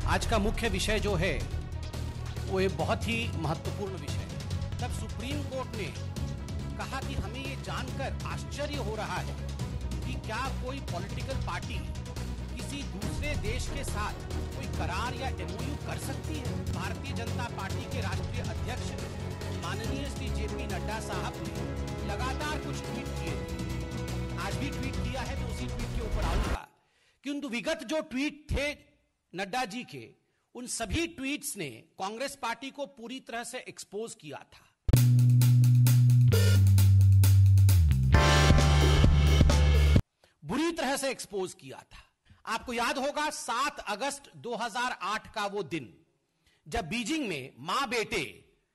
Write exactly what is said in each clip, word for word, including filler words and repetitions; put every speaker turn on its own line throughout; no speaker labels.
आज का मुख्य विषय जो है वो एक बहुत ही महत्वपूर्ण विषय है। तब सुप्रीम कोर्ट ने कहा कि हमें ये जानकर आश्चर्य हो रहा है कि क्या कोई पॉलिटिकल पार्टी किसी दूसरे देश के साथ कोई करार या एमओयू कर सकती है। भारतीय जनता पार्टी के राष्ट्रीय अध्यक्ष माननीय श्री जेपी नड्डा साहब ने लगातार कुछ ट्वीट किए। आज भी ट्वीट किया है, तो उसी ट्वीट के ऊपर आऊंगा कि उन विगत जो ट्वीट थे नड्डा जी के, उन सभी ट्वीट्स ने कांग्रेस पार्टी को पूरी तरह से एक्सपोज किया था। बुरी तरह से एक्सपोज किया था। आपको याद होगा सात अगस्त दो हज़ार आठ का वो दिन जब बीजिंग में मां बेटे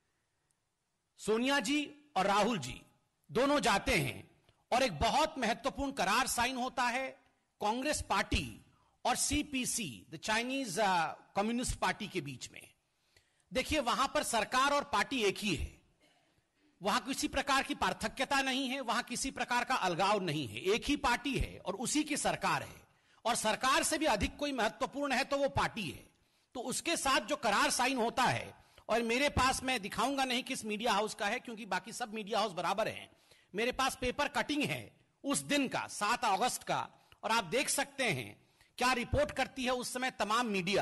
सोनिया जी और राहुल जी दोनों जाते हैं और एक बहुत महत्वपूर्ण करार साइन होता है कांग्रेस पार्टी और CPC, the Chinese communist party के बीच में। देखिए, वहां पर सरकार और पार्टी एक ही है। वहां किसी प्रकार की पार्थक्यता नहीं है, वहां किसी प्रकार का अलगाव नहीं है। एक ही पार्टी है और उसी की सरकार है, और सरकार से भी अधिक कोई महत्वपूर्ण है तो वो पार्टी है। तो उसके साथ जो करार साइन होता है, और मेरे पास, मैं दिखाऊंगा नहीं किस मीडिया हाउस का है क्योंकि बाकी सब मीडिया हाउस बराबर हैं, मेरे पास पेपर कटिंग है उस दिन का, सात अगस्त का, और आप देख सकते हैं क्या रिपोर्ट करती है उस समय तमाम मीडिया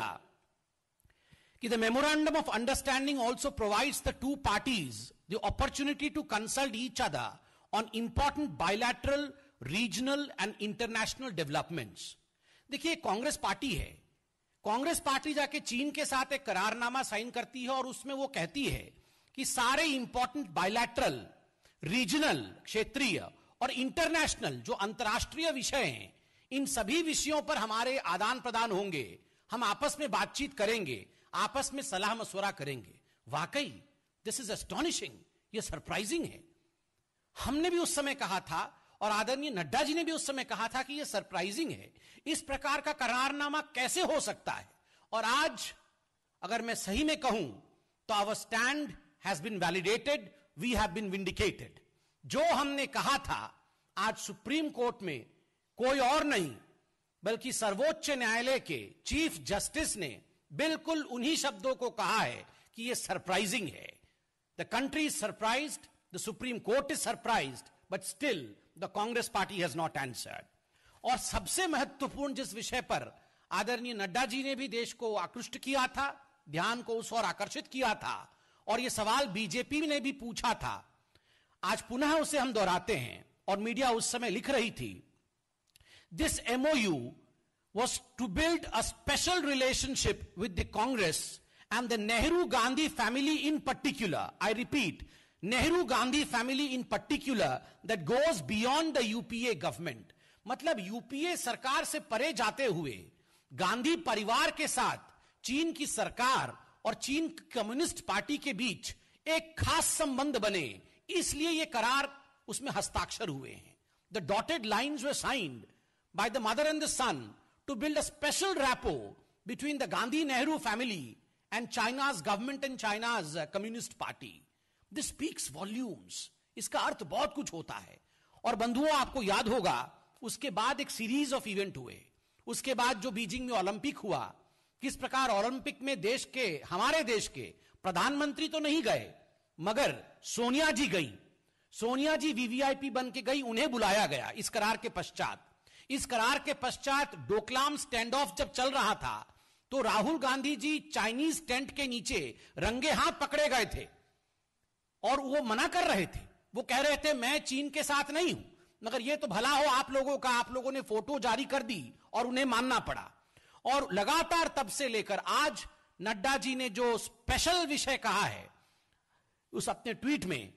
कि the memorandum of understanding also provides the two parties the opportunity to consult each other on important bilateral, regional and international developments. देखिए, कांग्रेस पार्टी है। कांग्रेस पार्टी जाके चीन के साथ एक करारनामा साइन करती है और उसमें वो कहती है कि सारे इंपॉर्टेंट बायलैटरल, रीजनल, क्षेत्रीय और इंटरनेशनल जो अंतर्राष्ट्रीय विषय हैं, इन सभी विषयों पर हमारे आदान प्रदान होंगे, हम आपस में बातचीत करेंगे, आपस में सलाह मशवरा करेंगे। वाकई दिस इज एस्टॉनिशिंग, ये सरप्राइजिंग है। हमने भी उस समय कहा था और आदरणीय नड्डा जी ने भी उस समय कहा था कि यह सरप्राइजिंग है, इस प्रकार का करारनामा कैसे हो सकता है। और आज अगर मैं सही में कहूं तो our stand has been validated, we have been vindicated. जो हमने कहा था आज सुप्रीम कोर्ट में कोई और नहीं बल्कि सर्वोच्च न्यायालय के चीफ जस्टिस ने बिल्कुल उन्हीं शब्दों को कहा है कि यह सरप्राइजिंग है। The country is surprised, the supreme court is surprised, but still the Congress party has not answered. और सबसे महत्वपूर्ण जिस विषय पर आदरणीय नड्डा जी ने भी देश को आकृष्ट किया था, ध्यान को उस ओर आकर्षित किया था, और यह सवाल बीजेपी ने भी पूछा था, आज पुनः उसे हम दोहराते हैं और मीडिया उस समय लिख रही थी, this M O U was to build a special relationship with the Congress and the Nehru-Gandhi family in particular. I repeat, Nehru-Gandhi family in particular, that goes beyond the U P A government. मतलब UPA सरकार से परे जाते हुए गांधी परिवार के साथ चीन की सरकार और चीन कम्युनिस्ट पार्टी के बीच एक खास संबंध बने, इसलिए ये करार उसमें हस्ताक्षर हुए हैं। The dotted lines were signed by the mother and the son to build a special rapport between the Gandhi-Nehru family and China's government and China's uh, Communist Party. This speaks volumes. इसका अर्थ बहुत कुछ होता है। और बंधुओं, आपको याद होगा उसके बाद एक सीरीज ऑफ इवेंट हुए। उसके बाद जो बीजिंग में ओलंपिक हुआ, किस प्रकार ओलंपिक में देश के, हमारे देश के प्रधानमंत्री तो नहीं गए मगर सोनिया जी गई। सोनिया जी वीवीआईपी बन के गई, उन्हें बुलाया गया इस करार के पश्चात। इस करार के पश्चात डोकलाम स्टैंड ऑफ जब चल रहा था तो राहुल गांधी जी चाइनीज टेंट के नीचे रंगे हाथ पकड़े गए थे और वो मना कर रहे थे। वो कह रहे थे मैं चीन के साथ नहीं हूं, मगर ये तो भला हो आप लोगों का, आप लोगों ने फोटो जारी कर दी और उन्हें मानना पड़ा। और लगातार तब से लेकर आज नड्डा जी ने जो स्पेशल विषय कहा है उस अपने ट्वीट में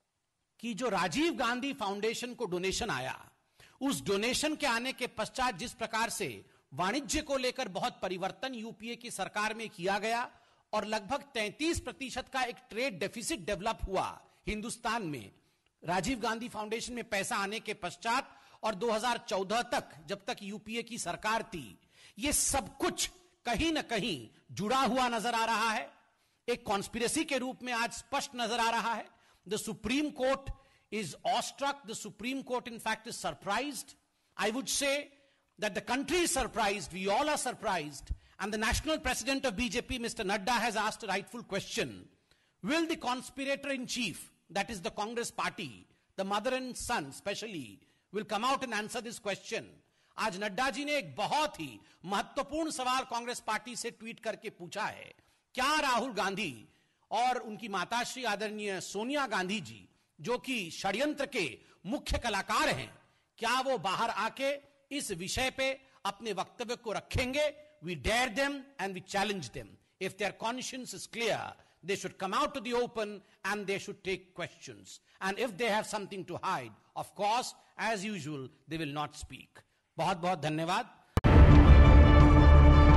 कि जो राजीव गांधी फाउंडेशन को डोनेशन आया, उस डोनेशन के आने के पश्चात जिस प्रकार से वाणिज्य को लेकर बहुत परिवर्तन यूपीए की सरकार में किया गया और लगभग तैंतीस प्रतिशत का एक ट्रेड डेफिसिट डेवलप हुआ हिंदुस्तान में राजीव गांधी फाउंडेशन में पैसा आने के पश्चात, और दो हज़ार चौदह तक जब तक यूपीए की सरकार थी, यह सब कुछ कहीं ना कहीं जुड़ा हुआ नजर आ रहा है। एक कॉन्स्पिरेसी के रूप में आज स्पष्ट नजर आ रहा है। The supreme court is awestruck. The Supreme Court, in fact, is surprised. I would say that the country is surprised. We all are surprised. And the national president of B J P, Mister Nadda, has asked a rightful question. Will the conspirator-in-chief, that is the Congress party, the mother and son especially, will come out and answer this question? आज नड्डा जी ने एक बहुत ही महत्वपूर्ण सवाल Congress party से tweet करके पूछा है, क्या राहुल गांधी और उनकी माताश्री आदरणीय सोनिया गांधी जी, जो कि षड्यंत्र के मुख्य कलाकार हैं, क्या वो बाहर आके इस विषय पे अपने वक्तव्य को रखेंगे? We dare them and we challenge them. If their conscience is clear, they should come out to the open and they should take questions. And if they have something to hide, of course, as usual, they will not speak. बहुत बहुत धन्यवाद.